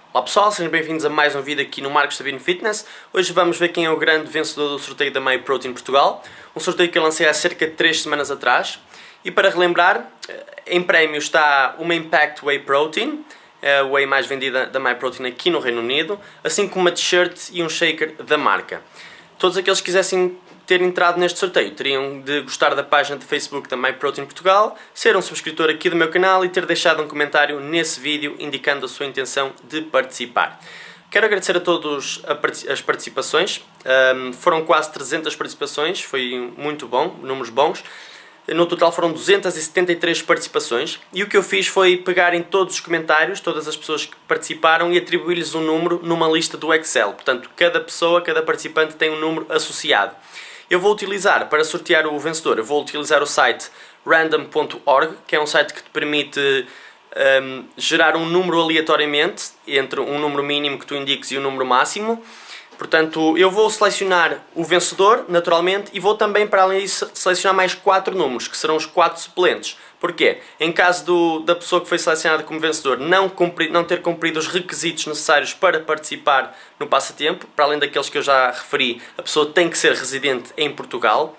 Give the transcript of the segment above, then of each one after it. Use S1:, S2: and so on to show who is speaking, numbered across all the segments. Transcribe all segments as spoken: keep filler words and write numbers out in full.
S1: Olá pessoal, sejam bem-vindos a mais um vídeo aqui no Marcos Sabino Fitness. Hoje vamos ver quem é o grande vencedor do sorteio da MyProtein Portugal. Um sorteio que eu lancei há cerca de três semanas atrás. E para relembrar, em prémio está uma Impact Whey Protein, a whey mais vendida da MyProtein aqui no Reino Unido, assim como uma t-shirt e um shaker da marca. Todos aqueles que quisessem ter entrado neste sorteio teriam de gostar da página de Facebook da MyProtein Portugal, ser um subscritor aqui do meu canal e ter deixado um comentário nesse vídeo indicando a sua intenção de participar. Quero agradecer a todos as participações, um, foram quase trezentas participações, foi muito bom, números bons. No total foram duzentas e setenta e três participações e o que eu fiz foi pegar em todos os comentários, todas as pessoas que participaram e atribuir-lhes um número numa lista do Excel. Portanto, cada pessoa, cada participante tem um número associado. Eu vou utilizar, para sortear o vencedor, eu vou utilizar o site random ponto org, que é um site que te permite um, gerar um número aleatoriamente, entre um número mínimo que tu indiques e um número máximo. Portanto, eu vou selecionar o vencedor, naturalmente, e vou também, para além disso, selecionar mais quatro números, que serão os quatro suplentes. Porquê? Em caso do, da pessoa que foi selecionada como vencedor não, cumprir, não ter cumprido os requisitos necessários para participar no passatempo, para além daqueles que eu já referi, a pessoa tem que ser residente em Portugal.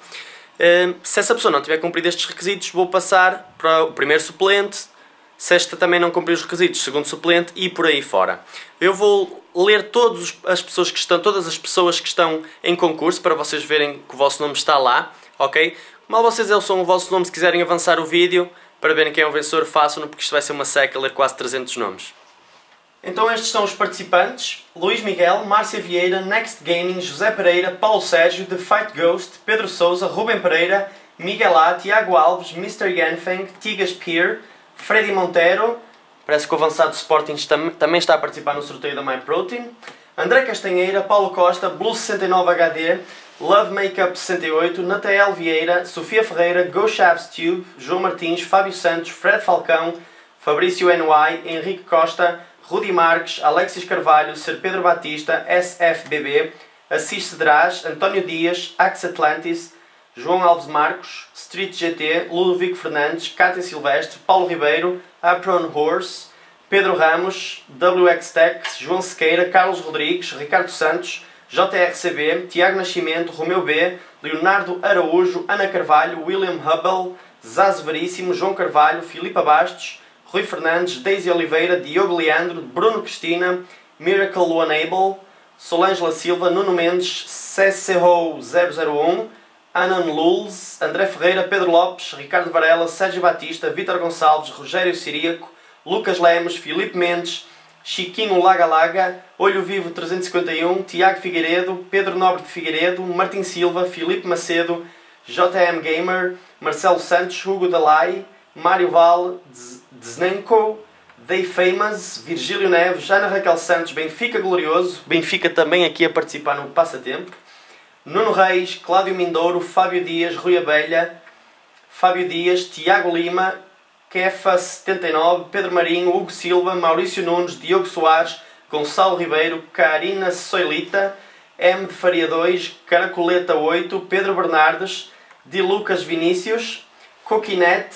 S1: Se essa pessoa não tiver cumprido estes requisitos, vou passar para o primeiro suplente, se esta também não cumprir os requisitos, segundo suplente e por aí fora. Eu vou ler todas as pessoas que estão, todas as pessoas que estão em concurso para vocês verem que o vosso nome está lá, ok? Mal vocês ouçam o vosso nome, se quiserem avançar o vídeo para verem quem é o vencedor, façam-no, porque isto vai ser uma seca ler quase trezentos nomes. Então estes são os participantes: Luís Miguel, Márcia Vieira, Next Gaming, José Pereira, Paulo Sérgio, The Fight Ghost, Pedro Sousa, Rubem Pereira, Miguel A, Tiago Alves, mister Yanfeng, Tigas Pier, Freddy Monteiro, parece que o avançado Sporting também está a participar no sorteio da MyProtein, André Castanheira, Paulo Costa, Blue sessenta e nove H D, Love Makeup sessenta e oito, Natael Vieira, Sofia Ferreira, Go Chaves Tube, João Martins, Fábio Santos, Fred Falcão, Fabrício N Y, Henrique Costa, Rudi Marques, Alexis Carvalho, Sir Pedro Batista, S F B B, Assis Cedrais, António Dias, Axe Atlantis, João Alves Marcos, Street G T, Ludovico Fernandes, Cátia Silvestre, Paulo Ribeiro, Apron Horse, Pedro Ramos, W X Tech, João Sequeira, Carlos Rodrigues, Ricardo Santos, J R C B, Tiago Nascimento, Romeu B, Leonardo Araújo, Ana Carvalho, William Hubble, Zaz Veríssimo, João Carvalho, Filipa Bastos, Rui Fernandes, Daisy Oliveira, Diogo Leandro, Bruno Cristina, Miracle Oneable, Solange La Silva, Nuno Mendes, C C O zero zero um, Anan Lulz, André Ferreira, Pedro Lopes, Ricardo Varela, Sérgio Batista, Vítor Gonçalves, Rogério Siríaco, Lucas Lemos, Filipe Mendes, Chiquinho Laga Laga, Olho Vivo trezentos e cinquenta e um, Tiago Figueiredo, Pedro Nobre de Figueiredo, Martim Silva, Filipe Macedo, J M Gamer, Marcelo Santos, Hugo Dalai, Mário Val, Dznenko, Day Famous, Virgílio Neves, Ana Raquel Santos, Benfica Glorioso, Benfica também aqui a participar no passatempo, Nuno Reis, Cláudio Mindouro, Fábio Dias, Rui Abelha, Fábio Dias, Tiago Lima, Kefa setenta e nove, Pedro Marinho, Hugo Silva, Maurício Nunes, Diogo Soares, Gonçalo Ribeiro, Karina Soilita, M de Faria dois, Caracoleta oito, Pedro Bernardes, Di Lucas Vinícius, Coquinete,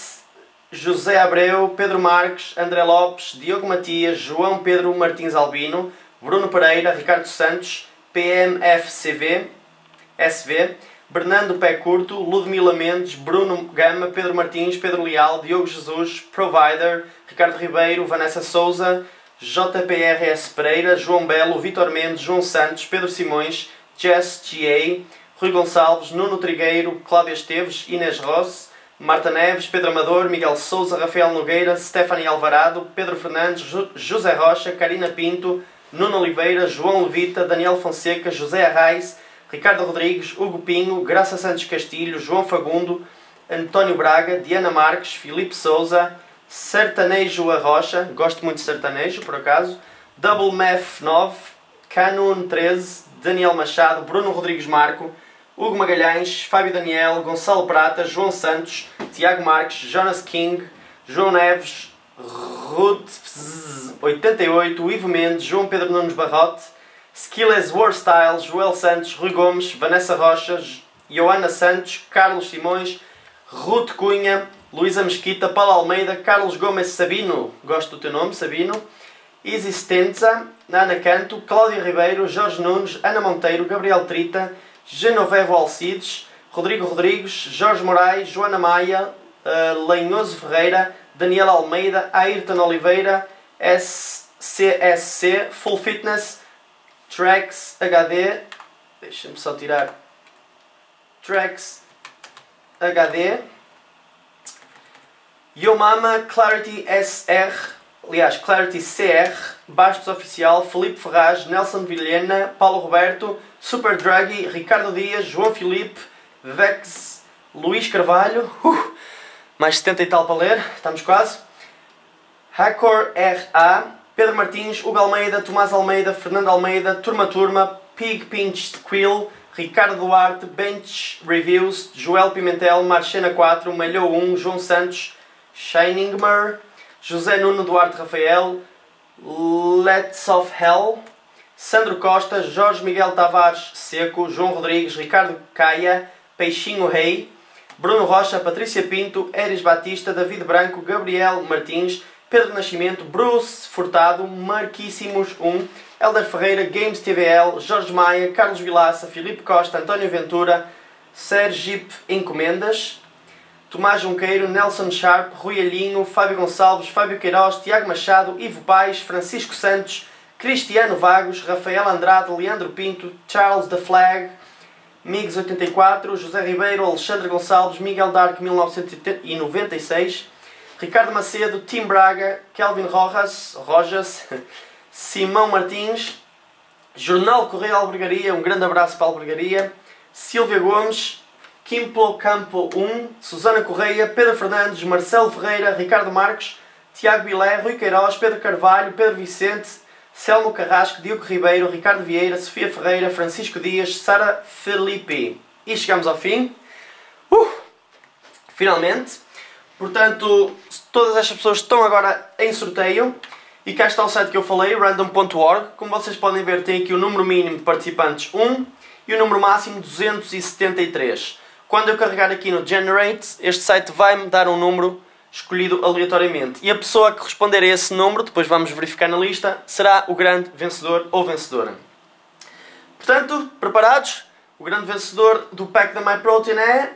S1: José Abreu, Pedro Marques, André Lopes, Diogo Matias, João Pedro Martins Albino, Bruno Pereira, Ricardo Santos, P M F C V, S V, Bernardo Pé Curto, Ludmila Mendes, Bruno Gama, Pedro Martins, Pedro Leal, Diogo Jesus, Provider, Ricardo Ribeiro, Vanessa Souza, J P R S Pereira, João Belo, Vitor Mendes, João Santos, Pedro Simões, Jess G A, Rui Gonçalves, Nuno Trigueiro, Cláudia Esteves, Inês Ross, Marta Neves, Pedro Amador, Miguel Souza, Rafael Nogueira, Stephanie Alvarado, Pedro Fernandes, José Rocha, Karina Pinto, Nuno Oliveira, João Levita, Daniel Fonseca, José Arraes, Ricardo Rodrigues, Hugo Pinho, Graça Santos Castilho, João Fagundo, António Braga, Diana Marques, Filipe Souza, Sertanejo Arrocha, gosto muito de sertanejo por acaso, Double Meth nove, Canon treze, Daniel Machado, Bruno Rodrigues Marco, Hugo Magalhães, Fábio Daniel, Gonçalo Prata, João Santos, Tiago Marques, Jonas King, João Neves, Ruth oitenta e oito, Ivo Mendes, João Pedro Nunes Barrote, Skilles Warstyle, Joel Santos, Rui Gomes, Vanessa Rocha, Joana Santos, Carlos Simões, Ruth Cunha, Luísa Mesquita, Paulo Almeida, Carlos Gomes Sabino, gosto do teu nome, Sabino, Existenza, Ana Canto, Cláudia Ribeiro, Jorge Nunes, Ana Monteiro, Gabriel Trita, Genovevo Alcides, Rodrigo Rodrigues, Jorge Moraes, Joana Maia, uh, Lenhoso Ferreira, Daniel Almeida, Ayrton Oliveira, S C S C, Full Fitness, Tracks H D, deixa-me só tirar, Tracks H D, Yomama, Clarity S R, aliás, Clarity C R, Bastos Oficial, Felipe Ferraz, Nelson Vilhena, Paulo Roberto, Super Draghi, Ricardo Dias, João Filipe, Vex, Luís Carvalho, uh, mais setenta e tal para ler, estamos quase, Hakor R A, Pedro Martins, Hugo Almeida, Tomás Almeida, Fernando Almeida, Turma Turma, Pig Pinch Quill, Ricardo Duarte, Bench Reviews, Joel Pimentel, Marchena quatro, Malhou um, João Santos, Shiningmer, José Nuno Duarte Rafael, Let's of Hell, Sandro Costa, Jorge Miguel Tavares Seco, João Rodrigues, Ricardo Caia, Peixinho Rei, Bruno Rocha, Patrícia Pinto, Eris Batista, David Branco, Gabriel Martins, Pedro Nascimento, Bruce Furtado, Marquíssimos um, Helder Ferreira, Games T V L, Jorge Maia, Carlos Vilaça, Filipe Costa, António Ventura, Sergipe Encomendas, Tomás Junqueiro, Nelson Sharp, Rui Alinho, Fábio Gonçalves, Fábio Queiroz, Tiago Machado, Ivo Paes, Francisco Santos, Cristiano Vagos, Rafael Andrade, Leandro Pinto, Charles The Flag, Migs oitenta e quatro, José Ribeiro, Alexandre Gonçalves, Miguel Dark mil novecentos e noventa e seis, Ricardo Macedo, Tim Braga, Kelvin Rojas, Rojas, Simão Martins, Jornal Correio Albergaria, um grande abraço para a Albergaria, Silvia Gomes, Kimplo Campo um, Susana Correia, Pedro Fernandes, Marcelo Ferreira, Ricardo Marques, Tiago Bilé, Rui Queiroz, Pedro Carvalho, Pedro Vicente, Selmo Carrasco, Diogo Ribeiro, Ricardo Vieira, Sofia Ferreira, Francisco Dias, Sara Felipe. E chegamos ao fim. Uh, finalmente. Portanto, todas estas pessoas estão agora em sorteio. E cá está o site que eu falei, random ponto org. Como vocês podem ver, tem aqui o número mínimo de participantes um e o número máximo duzentos e setenta e três. Quando eu carregar aqui no Generate, este site vai-me dar um número escolhido aleatoriamente. E a pessoa que responder a esse número, depois vamos verificar na lista, será o grande vencedor ou vencedora. Portanto, preparados? O grande vencedor do pack da MyProtein é...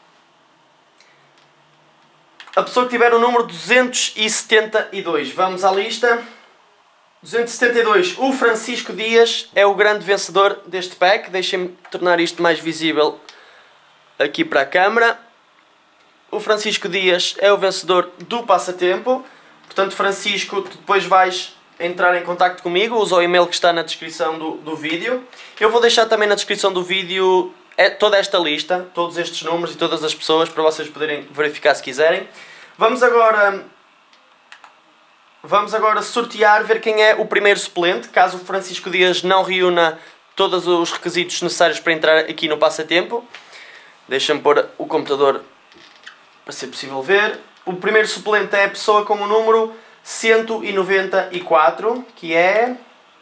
S1: a pessoa que tiver o número duzentos e setenta e dois. Vamos à lista. duzentos e setenta e dois. O Francisco Dias é o grande vencedor deste pack. Deixem-me tornar isto mais visível aqui para a câmara. O Francisco Dias é o vencedor do passatempo. Portanto, Francisco, tu depois vais entrar em contacto comigo. Usa o e-mail que está na descrição do, do vídeo. Eu vou deixar também na descrição do vídeo é toda esta lista, todos estes números e todas as pessoas, para vocês poderem verificar se quiserem. Vamos agora, vamos agora sortear, ver quem é o primeiro suplente, caso o Francisco Dias não reúna todos os requisitos necessários para entrar aqui no passatempo. Deixa-me pôr o computador para ser possível ver. O primeiro suplente é a pessoa com o número cento e noventa e quatro, que é...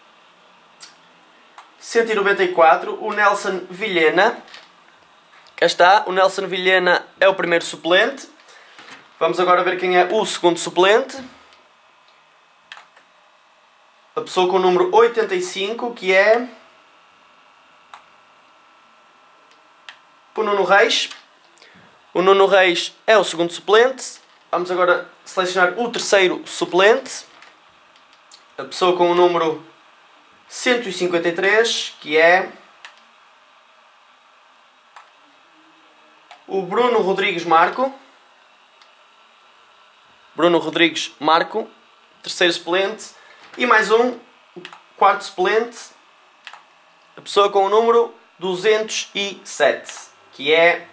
S1: cento e noventa e quatro, o Nelson Vilhena. Cá está, o Nelson Vilhena é o primeiro suplente. Vamos agora ver quem é o segundo suplente. A pessoa com o número oitenta e cinco, que é... o Nuno Reis. O Nuno Reis é o segundo suplente. Vamos agora selecionar o terceiro suplente. A pessoa com o número cento e cinquenta e três, que é o Bruno Rodrigues Marco. Bruno Rodrigues Marco, terceiro suplente. E mais um, quarto suplente, a pessoa com o número duzentos e sete, que é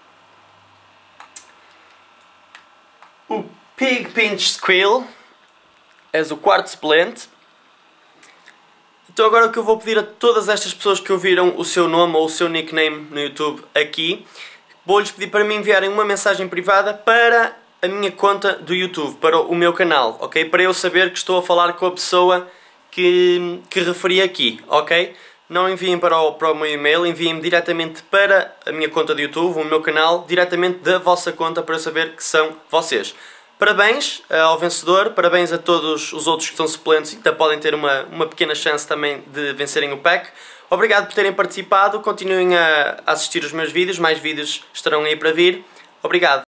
S1: o Pig Pinch Squill. És o quarto suplente. Então agora o que eu vou pedir a todas estas pessoas que ouviram o seu nome ou o seu nickname no YouTube aqui, vou-lhes pedir para me enviarem uma mensagem privada para a minha conta do YouTube, para o meu canal, ok? Para eu saber que estou a falar com a pessoa que, que referi aqui, ok? Não enviem para o, para o meu e-mail, enviem-me diretamente para a minha conta do YouTube, o meu canal, diretamente da vossa conta, para eu saber que são vocês. Parabéns ao vencedor, parabéns a todos os outros que são suplentes e ainda podem ter uma, uma pequena chance também de vencerem o pack. Obrigado por terem participado, continuem a assistir os meus vídeos, mais vídeos estarão aí para vir. Obrigado!